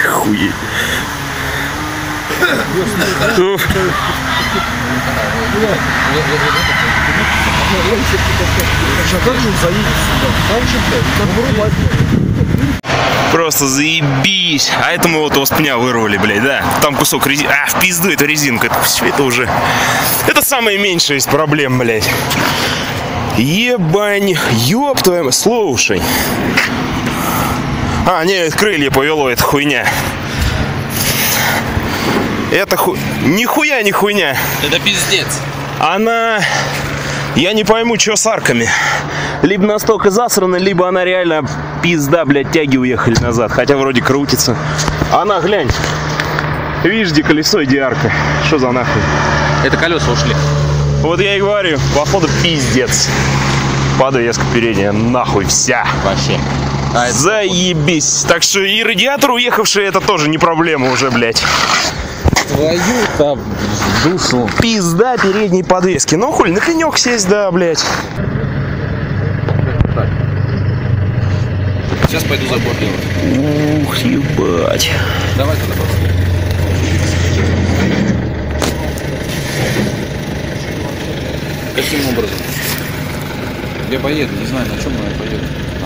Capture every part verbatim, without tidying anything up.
Хуй. Просто заебись. А это мы вот его с пня вырвали, блядь, да? Там кусок резины. А, в пизду эту резинку. Это все это уже... Это самое меньшее из проблем, блядь. Ебань. Ёб твою... Слушай. А, нет, крылья повело, это хуйня. Это ху... Нихуя не хуйня. Это пиздец. Она... Я не пойму, что с арками. Либо настолько засрана, либо она реально пизда, блядь, тяги уехали назад. Хотя вроде крутится. Она, глянь. Видишь, где колесо, где арка. Что за нахуй? Это колеса ушли. Вот я и говорю, походу пиздец. Подвеска передняя, нахуй вся. Вообще. А заебись. Так что и радиатор уехавший, это тоже не проблема уже, блядь. Твою там душу. Пизда передней подвески. Ну хуй, на пенек сесть, да, блядь. Сейчас пойду забор делать. Ух, ебать. Давай туда просто. Каким образом? Я поеду, не знаю, на чем я поеду.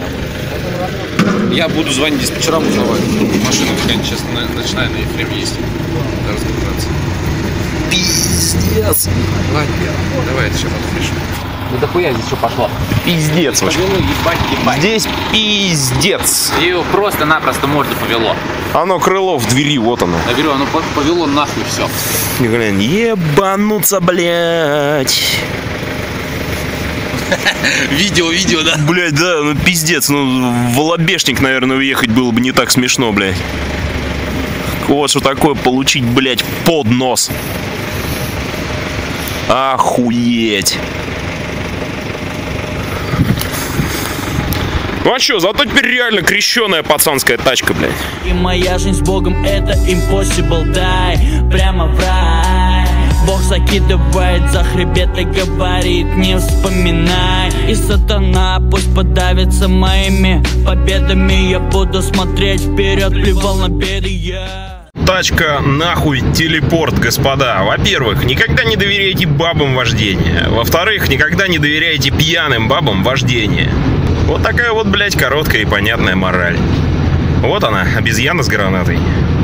Я буду звонить диспетчерам, узнавать. Машина какая-нибудь сейчас ночная на Ефреме есть. Надо разгружаться. Пиздец. Ладно, давай это сейчас отпишем. Ну да хуя здесь что пошло? Пиздец. Повело, ебать, ебать. Здесь пиздец. Ее просто-напросто морду повело. Оно крыло в двери, вот оно. Я говорю, оно повело нахуй все. Глянь, ебануться, блядь. Видео, видео, да? Блядь, да, ну пиздец. Ну, в Волобешник, наверное, уехать было бы не так смешно, блядь. Вот что такое получить, блядь, под нос. Охуеть. Ну а чё, зато теперь реально крещеная пацанская тачка, блядь. И моя жизнь с Богом это impossible, дай прямо в рай. Бог закидывает за хребет и говорит, не вспоминай. И сатана пусть подавится моими победами. Я буду смотреть вперед, плевал на беды я. Тачка нахуй телепорт, господа. Во-первых, никогда не доверяйте бабам вождения. Во-вторых, никогда не доверяйте пьяным бабам вождения. Вот такая вот, блядь, короткая и понятная мораль. Вот она, обезьяна с гранатой.